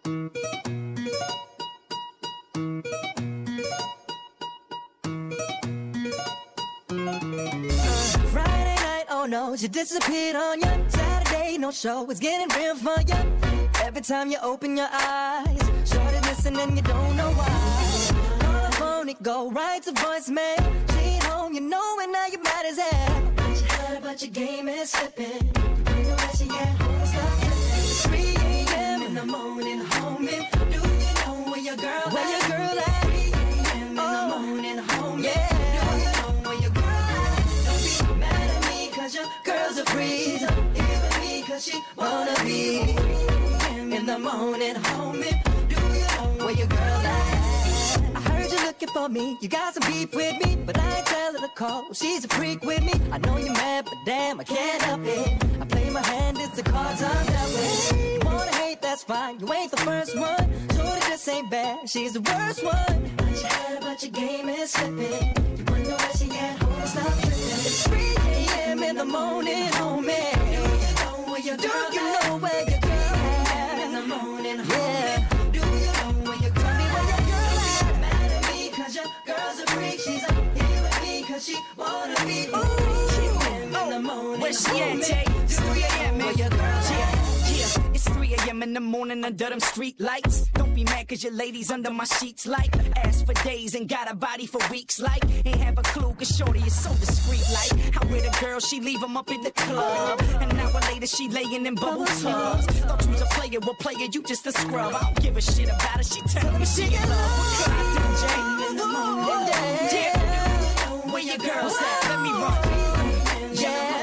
Friday night, oh no, she disappeared on ya. Saturday, no show, it's getting real for ya. Every time you open your eyes, shorty's missing and you don't know why. Call her phone, it go right to voicemail. She ain't home, you know, and now you're mad as hell. But you heard about your game is slipping. You know where she at, home, stop tripping. 3 a.m. in the morning, homie. Do you know where your girl at? Where your girl at? 3 a.m. in the morning, homie. Yeah. Do you know where your girl at? Don't be mad at me, cause your girl's a freak. She's up here with me, cause she wanna be. 3 a.m. in the morning, homie. Do you know where your girl at? I heard you looking for me, you got some beef with me, but I ain't tell her to call, she's a freak with me. I know you're mad, but damn, I can't help it. I play my hand, it's the cards I'm dealt with. You wanna hate, that's fine, you ain't the first one. Shorty just ain't bad, she's the worst one. But you heard about your game is slipping. You wonder where she at, home, stop tripping. It's 3 a.m. in the morning, homie. Do you know where your girl at? Do you know where your girl at? In the morning, homie. Do you know where your girl at? Where your girl at? Mad at me, cause your girl's a freak. She's up here with me, cause she wanna be. Ooh, in the morning, where she at, Jay? It's 3 a.m. man. It's 3 a.m. in the morning under them street lights. Don't be mad cause your lady's under my sheets like ass for days and got a body for weeks like ain't have a clue cause shorty is so discreet like how with a girl she leave him up in the club and an hour later she laying in bubble tubs. Thought you was a player, well player you just a scrub. I don't give a shit about her, she telling me she in love. What could I do, Jay? In the morning, yeah. Where your girl's at? Let me run. Yeah.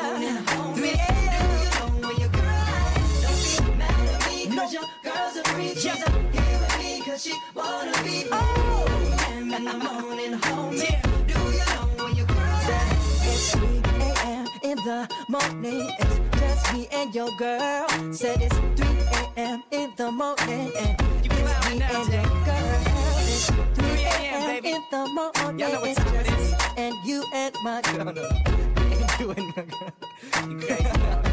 Your girl's a freak, she's up here with me, cause she wanna be. Oh, in the morning, homie. Do you know where your girl's at? It's 3 a.m. in the morning, it's just me and your girl. Said it's 3 a.m. in the morning, and it's me and your girl. It's 3 a.m. in the morning, y'all know what time it is. And you and my girl. And you and my girl. You crazy.